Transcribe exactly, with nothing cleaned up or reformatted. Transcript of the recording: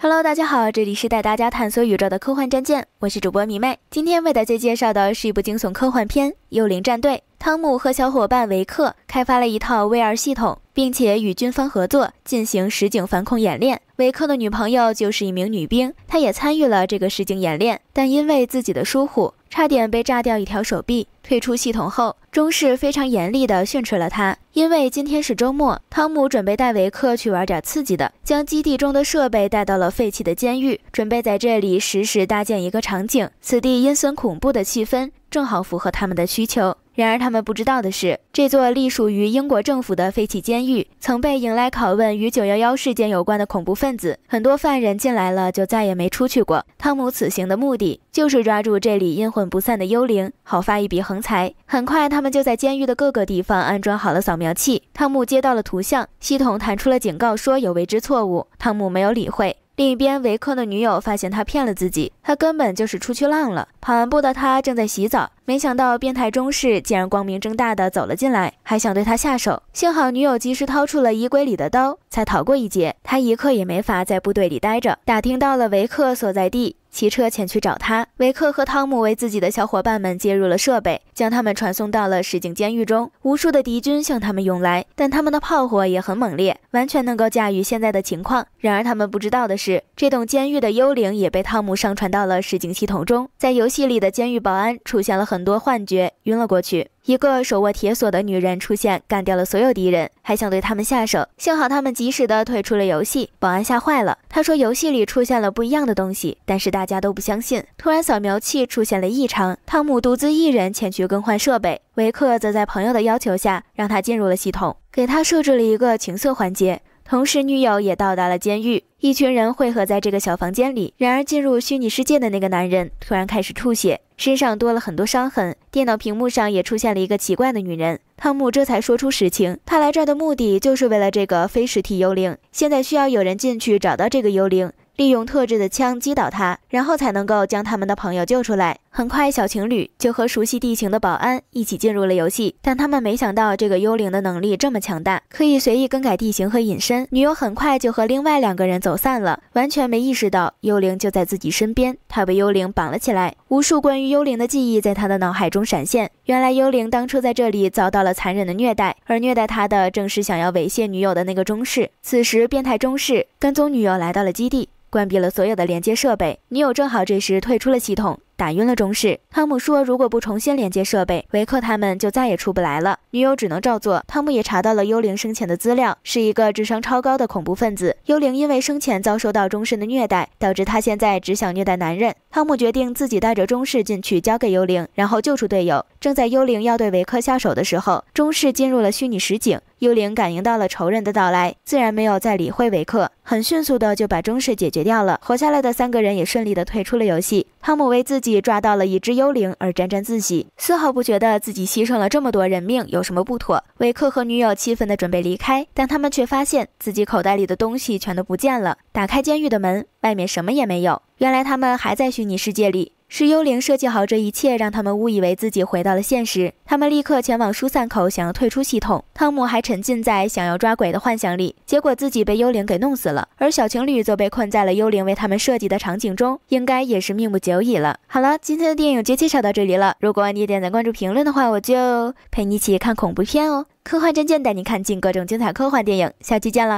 Hello， 大家好，这里是带大家探索宇宙的科幻战舰，我是主播迷妹。今天为大家介绍的是一部惊悚科幻片《幽灵战队》。汤姆和小伙伴维克开发了一套 V R 系统，并且与军方合作进行实景反恐演练。维克的女朋友就是一名女兵，她也参与了这个实景演练，但因为自己的疏忽，差点被炸掉一条手臂。退出系统后，中士非常严厉地训斥了他。因为今天是周末，汤姆准备带维克去玩点刺激的，将基地中的设备带到了废弃的监狱，准备在这里实时搭建一个场景。此地阴森恐怖的气氛正好符合他们的需求。然而他们不知道的是，这座隶属于英国政府的废弃监狱曾被迎来拷问与九一一事件有关的恐怖分子，很多犯人进来了就再也没出去过。汤姆此行的目的就是抓住这里阴魂不散的幽灵，好发一笔横财。很快他们就在监狱的各个地方安装好了扫描器。汤姆接到了图像，系统弹出了警告说有未知错误，汤姆没有理会。另一边，维克的女友发现他骗了自己，他根本就是出去浪了。跑完步的他正在洗澡，没想到变态中士竟然光明正大的走了进来，还想对他下手。幸好女友及时掏出了衣柜里的刀，才逃过一劫。他一刻也没法在部队里待着，打听到了维克所在地，骑车前去找他。维克和汤姆为自己的小伙伴们接入了设备，将他们传送到了实景监狱中。无数的敌军向他们涌来，但他们的炮火也很猛烈，完全能够驾驭现在的情况。然而他们不知道的是，这栋监狱的幽灵也被汤姆上传到了实景系统中。在游戏里的监狱保安出现了很多幻觉，晕了过去。一个手握铁锁的女人出现，干掉了所有敌人，还想对他们下手。幸好他们及时的退出了游戏，保安吓坏了。他说游戏里出现了不一样的东西，但是大家都不相信。突然扫描器出现了异常，汤姆独自一人前去更换设备，维克则在朋友的要求下让他进入了系统，给他设置了一个情色环节。同时女友也到达了监狱，一群人汇合在这个小房间里。然而进入虚拟世界的那个男人突然开始吐血，身上多了很多伤痕，电脑屏幕上也出现了一个奇怪的女人。汤姆这才说出实情，他来这儿的目的就是为了这个非实体幽灵，现在需要有人进去找到这个幽灵，利用特制的枪击倒他，然后才能够将他们的朋友救出来。很快小情侣就和熟悉地形的保安一起进入了游戏，但他们没想到这个幽灵的能力这么强大，可以随意更改地形和隐身。女友很快就和另外两个人走散了，完全没意识到幽灵就在自己身边。他被幽灵绑了起来，无数关于幽灵的记忆在他的脑海中闪现。原来幽灵当初在这里遭到了残忍的虐待，而虐待他的正是想要猥亵女友的那个中士。此时变态中士跟踪女友来到了基地，关闭了所有的连接设备。女友正好这时退出了系统，打晕了中士。汤姆说如果不重新连接设备，维克他们就再也出不来了。女友只能照做。汤姆也查到了幽灵生前的资料，是一个智商超高的恐怖分子。幽灵因为生前遭受到中士的虐待，导致他现在只想虐待男人。汤姆决定自己带着中士进去交给幽灵，然后救出队友。正在幽灵要对维克下手的时候，中士进入了虚拟实景，幽灵感应到了仇人的到来，自然没有再理会维克，很迅速的就把中士解决掉了。活下来的三个人也顺利的退出了游戏。汤姆为自己抓到了一只幽灵而沾沾自喜，丝毫不觉得自己牺牲了这么多人命有什么不妥。维克和女友气愤的准备离开，但他们却发现自己口袋里的东西全都不见了。打开监狱的门，外面什么也没有，原来他们还在虚拟世界里。是幽灵设计好这一切，让他们误以为自己回到了现实。他们立刻前往疏散口，想要退出系统。汤姆还沉浸在想要抓鬼的幻想里，结果自己被幽灵给弄死了，而小情侣则被困在了幽灵为他们设计的场景中，应该也是命不久矣了。好了，今天的电影就介绍到这里了。如果你点赞、关注、评论的话，我就陪你一起看恐怖片哦。科幻真见带你看尽各种精彩科幻电影，下期见了。